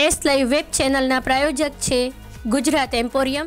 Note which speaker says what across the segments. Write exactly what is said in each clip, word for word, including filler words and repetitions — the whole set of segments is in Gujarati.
Speaker 1: એસ લાઈવ વેબ ચેનલના પ્રાયોજક છે ગુજરાત એમ્પોરિયમ।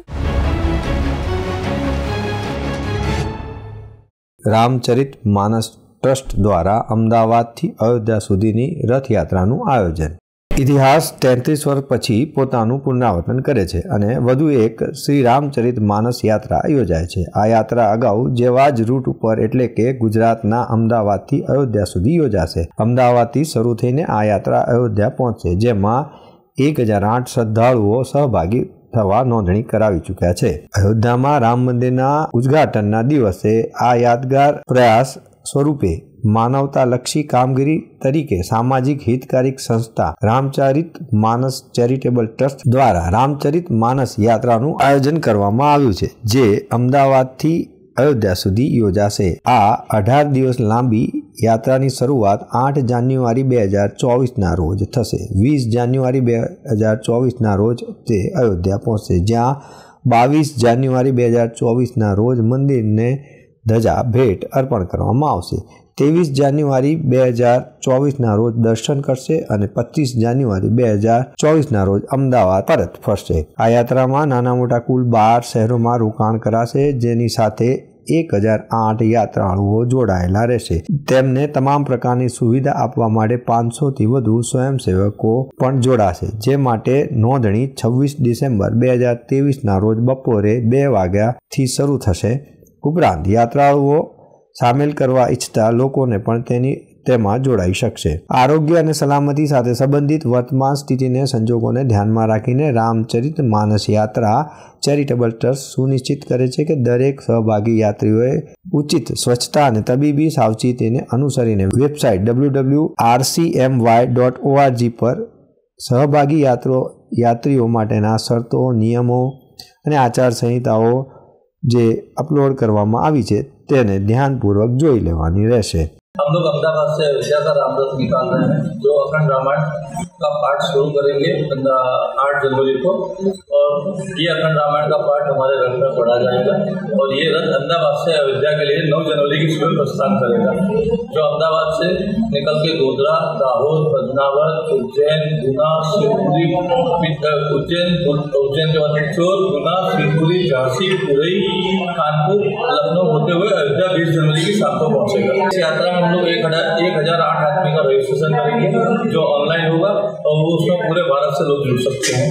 Speaker 2: રામચરિત માનસ ટ્રસ્ટ દ્વારા અમદાવાદથી અયોધ્યા સુધીની રથયાત્રાનું આયોજન। ઇતિહાસ તેત્રીસ વર્ષ પછી પોતાનું પુનરાવર્તન કરે છે અને વધુ એક શ્રી રામચરિત માનસ યાત્રા યોજાય છે। આ યાત્રા અગાઉ જેવા જ રૂટ ઉપર એટલે કે ગુજરાતના અમદાવાદથી અયોધ્યા સુધી યોજાશે। અમદાવાદથી શરૂ થઈને આ યાત્રા અયોધ્યા પહોંચશે, જેમાં એક હજાર આઠ શ્રદ્ધાળુઓ સહભાગી થવા નોંધણી કરાવી ચૂક્યા છે। અયોધ્યામાં રામ મંદિરના ઉદ્ઘાટનના દિવસે આ યાદગાર પ્રયાસ સ્વરૂપે માનવતાલક્ષી કામગીરી તરીકે સામાજિક હિતકારી સંસ્થા રામચરિત માનસ ચેરિટેબલ ટ્રસ્ટ દ્વારા રામચરિત માનસ યાત્રાનું આયોજન કરવામાં આવ્યું છે, જે અમદાવાદથી અયોધ્યા સુધી યોજાશે। આ અઢાર દિવસ લાંબી યાત્રાની શરૂઆત આઠ જાન્યુઆરી બે હજાર ચોવીસના રોજ થશે। વીસ જાન્યુઆરી બે હજાર ચોવીસના રોજ તે અયોધ્યા પહોંચશે, જ્યાં બાવીસ જાન્યુઆરી બે હજાર ચોવીસના રોજ મંદિરને ધજા ભેટ અર્પણ કરવામાં આવશે। ત્રેવીસ જાન્યુઆરી બે હજાર ચોવીસના રોજ દર્શન કરશે અને પચીસ જાન્યુઆરી બે હજાર ચોવીસના રોજ અમદાવાદ પરત ફરશે। આ યાત્રામાં નાના મોટા કુલ બાર શહેરોમાં રોકાણ કરાશે, જેની સાથે એક હજાર આઠ યાત્રાળુઓ જોડાયેલા રહેશે। તેમને તમામ પ્રકારની સુવિધા આપવા માટે પાંચસોથી વધુ સ્વયંસેવકો પણ જોડાશે, જે માટે નોંધણી છવ્વીસ ડિસેમ્બર બે હજાર ત્રેવીસના રોજ બપોરે બે વાગ્યાથી શરૂ થશે। ઉપરાંત યાત્રાળુઓ સામેલ કરવા ઈચ્છતા લોકોને પણ તેની તેમાં જોડાઈ શકશે। આરોગ્ય અને સલામતી સાથે સંબંધિત વર્તમાન સ્થિતિને સંજોગોને ધ્યાનમાં રાખીને રામચરિત માનસ યાત્રા ચેરિટેબલ ટ્રસ્ટ સુનિશ્ચિત કરે છે કે દરેક સહભાગી યાત્રીઓએ ઉચિત સ્વચ્છતા અને તબીબી સાવચેતીને અનુસરીને website W W W R C M Y dot O R G પર સહભાગી યાત્રો યાત્રીઓ માટેના શરતો, નિયમો અને આચારસંહિતાઓ જે અપલોડ કરવામાં આવી છે તેને ધ્યાનपूर्वक જોઈ લેવાની રહેશે।
Speaker 3: हम लोग अहमदाबाद से अयोध्या का रामरथ निकाल रहे हैं, जो अखंड रामायण का पाठ शुरू करेंगे आठ जनवरी को, और ये अखंड रामायण का पाठ हमारे रथ में पढ़ा जाएगा और ये रथ अहमदाबाद से अयोध्या के लिए नौ जनवरी की सुबह प्रस्थान करेगा, जो अहमदाबाद से निकल के गोधरा, दाहोद, बदनावर, उज्जैन, गुना, शिवपुरी, उज्जैन उज्जैन के बाद पिथौर, गुना, शिवपुरी, झांसी, पुरई, कानपुर, लखनऊ होते हुए अयोध्या बीस जनवरी की शाम को पहुँचेगा। इस यात्रा में हम लोग एक हजार एक हजार आठ आदमी का रजिस्ट्रेशन करेंगे, जो ऑनलाइन होगा और वो उसमें पूरे भारत से लोग जुड़ सकते हैं।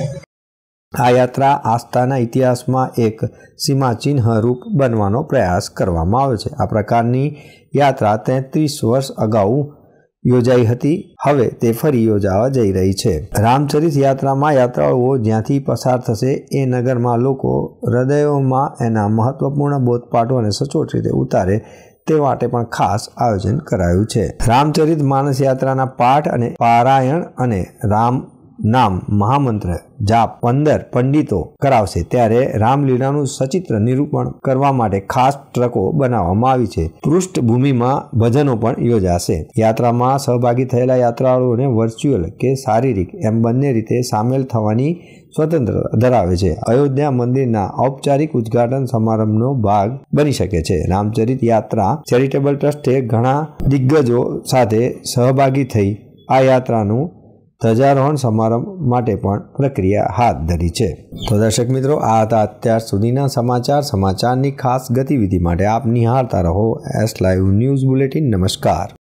Speaker 2: આ યાત્રા આસ્થાના ઇતિહાસમાં એક સીમાચિહ્ન રૂપ બનવાનો પ્રયાસ કરવામાં આવ્યો છે। આ પ્રકારની યાત્રા તેત્રીસ વર્ષ અગાઉ યોજાઈ હતી, હવે તે ફરી યોજાવા જઈ રહી છે। રામચરિત યાત્રામાં યાત્રાળુઓ જ્યાંથી પસાર થશે એ નગરમાં લોકો હૃદયોમાં એના મહત્વપૂર્ણ બોધપાઠોને સચોટ રીતે ઉતારે તે માટે પણ ખાસ આયોજન કરાયું છે। રામચરિત માનસ યાત્રાના પાઠ અને પારાયણ અને રામ નામ મહામંત્ર જાપ પંદર પંડિતો કરાવશે, ત્યારે રામલીલાનું સચિત્ર નિરૂપણ કરવા માટે ખાસ ટ્રકો બનાવવામાં આવી છે। પૃષ્ઠભૂમિમાં ભજનો પણ યોજાશે। યાત્રામાં સહભાગી થયેલા યાત્રાળુઓને વર્ચ્યુઅલ કે શારીરિક એમ બંને રીતે સામેલ થવાની સ્વતંત્રતા ધરાવે છે। અયોધ્યા મંદિરના ઔપચારિક ઉદ્ઘાટન સમારંભનો ભાગ બની શકે છે। રામચરિત યાત્રા ચેરિટેબલ ટ્રસ્ટે ઘણા દિગ્ગજો સાથે સહભાગી થઈ આ યાત્રાનું ધ્વજારોહણ સમારંભ માટે પણ પ્રક્રિયા હાથ ધરી છે। તો દર્શક મિત્રો, આ હતા અત્યાર સુધીના સમાચાર। સમાચારની ખાસ ગતિવિધિ માટે આપ નિહાળતા રહો એસ લાઈવ ન્યૂઝ બુલેટિન। નમસ્કાર।